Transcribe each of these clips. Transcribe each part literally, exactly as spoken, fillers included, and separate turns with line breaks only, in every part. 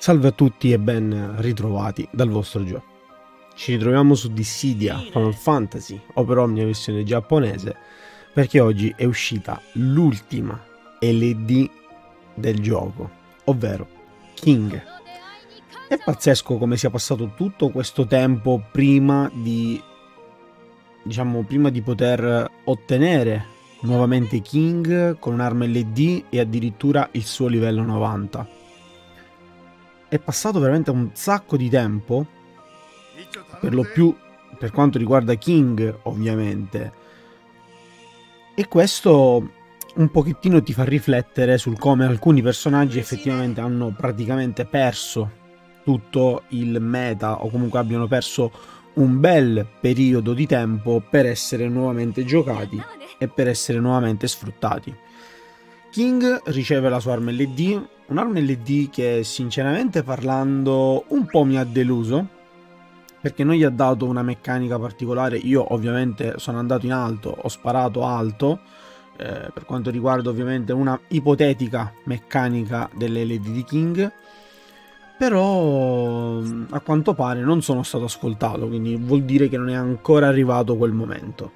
Salve a tutti e ben ritrovati dal vostro Gio. Ci ritroviamo su Dissidia Final Fantasy, o però mia versione giapponese, perché oggi è uscita l'ultima L E D del gioco, ovvero King. È pazzesco come sia passato tutto questo tempo prima di, diciamo, prima di poter ottenere nuovamente King con un'arma L E D e addirittura il suo livello novanta. È passato veramente un sacco di tempo, per lo più per quanto riguarda King ovviamente, e questo un pochettino ti fa riflettere sul come alcuni personaggi effettivamente hanno praticamente perso tutto il meta, o comunque abbiano perso un bel periodo di tempo per essere nuovamente giocati e per essere nuovamente sfruttati. King riceve la sua arma L E D, un'arma L E D che sinceramente parlando un po' mi ha deluso, perché non gli ha dato una meccanica particolare. Io ovviamente sono andato in alto, ho sparato alto, eh, per quanto riguarda ovviamente una ipotetica meccanica delle L E D di King, però a quanto pare non sono stato ascoltato, quindi vuol dire che non è ancora arrivato quel momento.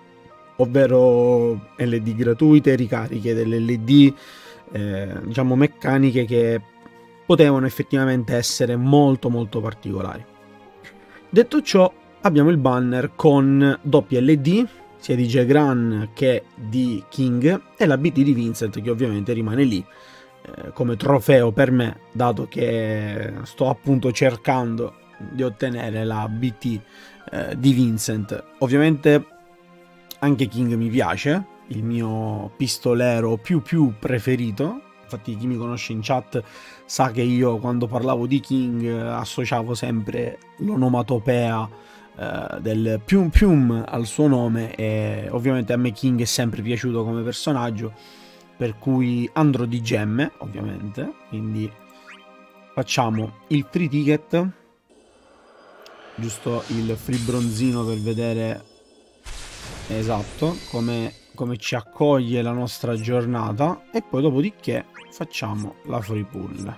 Ovvero L E D gratuite, ricariche delle L E D, eh, diciamo meccaniche che potevano effettivamente essere molto molto particolari. Detto ciò, abbiamo il banner con doppia L E D, sia di Jagran che di King, e la B T di Vincent che ovviamente rimane lì eh, come trofeo per me, dato che sto appunto cercando di ottenere la B T eh, di Vincent. Ovviamente anche King mi piace, il mio pistolero più più preferito. Infatti chi mi conosce in chat sa che io quando parlavo di King associavo sempre l'onomatopea eh, del pium pium al suo nome, e ovviamente a me King è sempre piaciuto come personaggio, per cui andrò di gemme ovviamente. Quindi facciamo il free ticket, giusto il free bronzino per vedere esatto come, come ci accoglie la nostra giornata, e poi dopodiché facciamo la free pull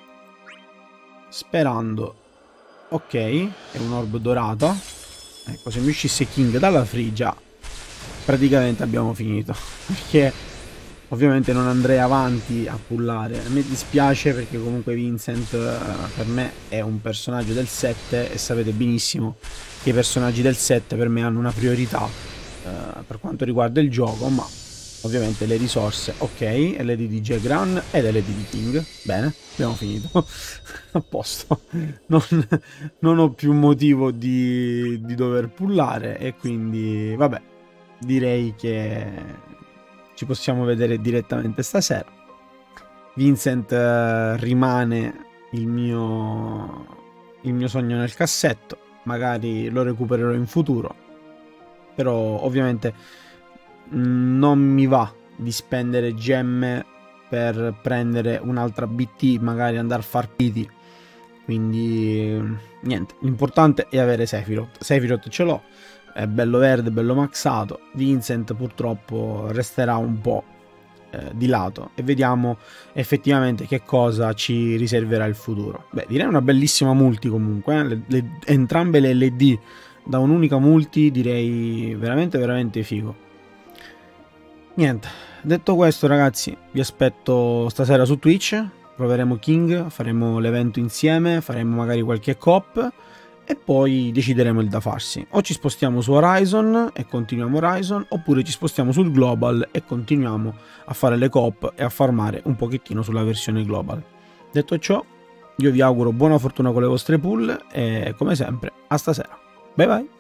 sperando. Ok, è un'orb dorata. Ecco, se mi uscisse King dalla free già praticamente abbiamo finito, perché ovviamente non andrei avanti a pullare. A me dispiace perché comunque Vincent eh, per me è un personaggio del sette, e sapete benissimo che i personaggi del sette per me hanno una priorità per quanto riguarda il gioco, ma ovviamente le risorse. Ok, L E D di Jagran ed L E D di King. Bene, abbiamo finito. A posto. Non, non ho più motivo di, di dover pullare, e quindi vabbè, direi che ci possiamo vedere direttamente stasera. Vincent eh, rimane il mio il mio sogno nel cassetto, magari lo recupererò in futuro, però ovviamente non mi va di spendere gemme per prendere un'altra B T, magari andare a far piti. Quindi niente, l'importante è avere Sephiroth. Sephiroth ce l'ho, è bello verde, bello maxato. Vincent purtroppo resterà un po' eh, di lato, e vediamo effettivamente che cosa ci riserverà il futuro. Beh, direi una bellissima multi comunque, eh? le, le, entrambe le L E D da un'unica multi, direi veramente veramente figo. Niente, detto questo ragazzi, vi aspetto stasera su Twitch, proveremo King, faremo l'evento insieme, faremo magari qualche coop e poi decideremo il da farsi. O ci spostiamo su Horizon e continuiamo Horizon, oppure ci spostiamo sul Global e continuiamo a fare le coop e a farmare un pochettino sulla versione Global. Detto ciò, io vi auguro buona fortuna con le vostre pull e come sempre a stasera. Bye bye!